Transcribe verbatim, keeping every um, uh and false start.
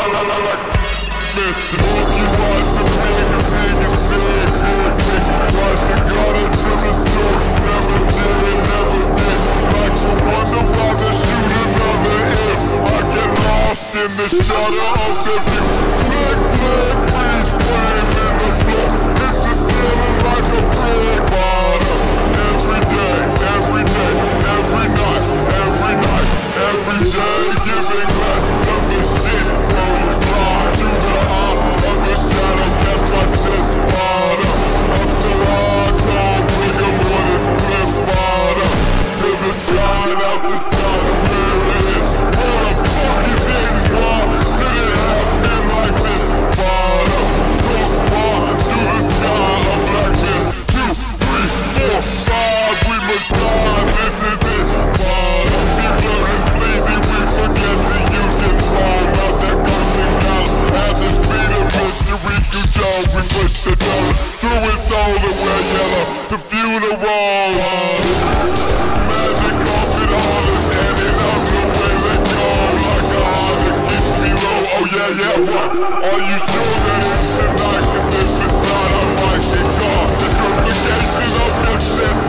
Mister Monkey was the biggest, biggest, big, big, big. Was the gutter to the soul. Never did it, never did. Like to wonder why they shoot another if I get lost in the shadow of the view. Black, black, breeze, flame in the floor. Hit the ceiling like a brick bottom. Every day, every day, every night, every night, every day, giving less of the shit. Bro, you slide to the eye of the shadow, cast my sis bottom. Until I come, bring him with his cliff bottom. To the sky, out the sky, where it is. Where the fuck is it? Why did it happen like this? Bottom, talk bar, to the sky, I'm like this. Two, three, four, five, we must die, this is it. Bottom, T-Blood and sleazy, we forget to use control. Now they're coming down at the speed of mystery to Joe. We push the dollar through its soul and wear yellow to funerals. Magic carpet artists handing out the way they go. Like a heart that keeps me low. Oh yeah, yeah, what? Are you sure that it's tonight? Cause if it's not, I might get gone. The complication of this